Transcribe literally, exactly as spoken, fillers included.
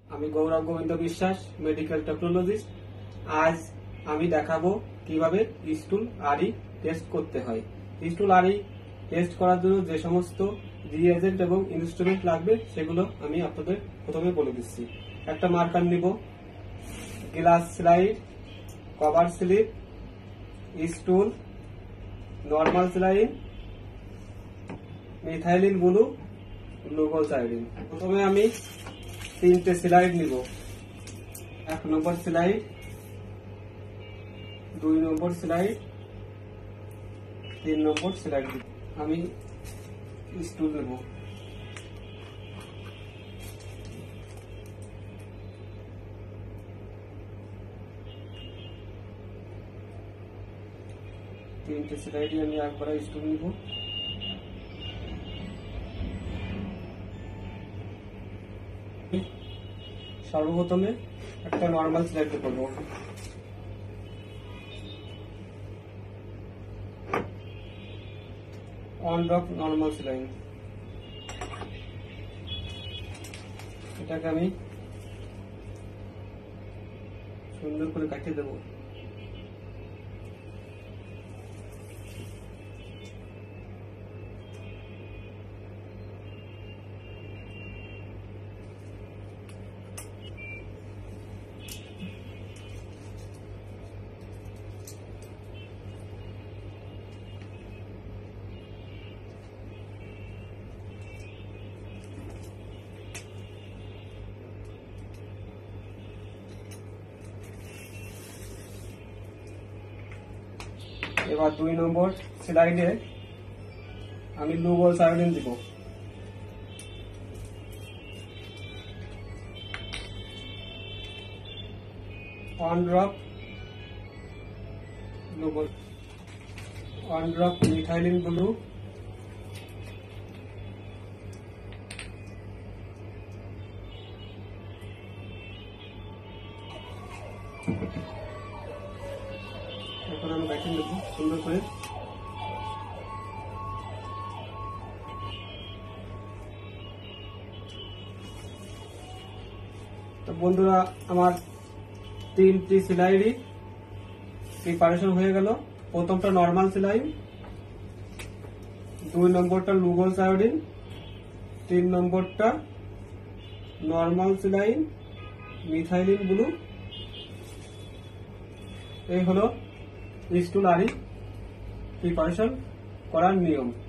আমি গৌরব গোবিন্দ বিশ্বাস, medical technologist. আজ আমি দেখাবো কিভাবে স্টুল আরি টেস্ট করতে হয়। স্টুল আরি টেস্ট করার জন্য যে সমস্ত রিএজেন্ট এবং ইনস্ট্রুমেন্ট লাগবে সেগুলো আমি আপনাদের প্রথমে বলে দিচ্ছি। একটা মার্কার নিব, glass slide, cover slip, stool, normal saline, methylene blue, গ্লুকোসাইডিন। প্রথমে আমি তিনটে স্লাইড নিব। এক নম্বর স্লাইড, দুই নম্বর স্লাইড, তিন নম্বর স্লাইড। আমি স্টুল নেব। তিনটে স্লাইডে আমি একবার স্টুল নিব। সর্বপ্রথমে একটা নর্মাল স্লাইড করব। অন ড্রপ নর্মাল স্লাইড, এটাকে আমি সুন্দর করে কাটিয়ে দেব। এবার দুই নম্বর স্লাইডে আমি গ্লুকোসাইডিন দিব। ওয়ান ড্রপ গ্লুকো ওয়ান ড্রপ মিথাইলিন ব্লু, এখন আমি ব্যাকিং দেব সুন্দর করে। তো বন্ধুরা, আমার তিনটি স্লাইডই প্রিপারেশন হয়ে গেল। প্রথমটা নর্মাল স্লাইড, দুই নম্বরটা গ্লুকোসাইডিন, তিন নম্বরটা নর্মাল স্লাইড, মিথাইলিন ব্লু। এই হলো স্টুল আরি প্রিপারেশন করার নিয়ম।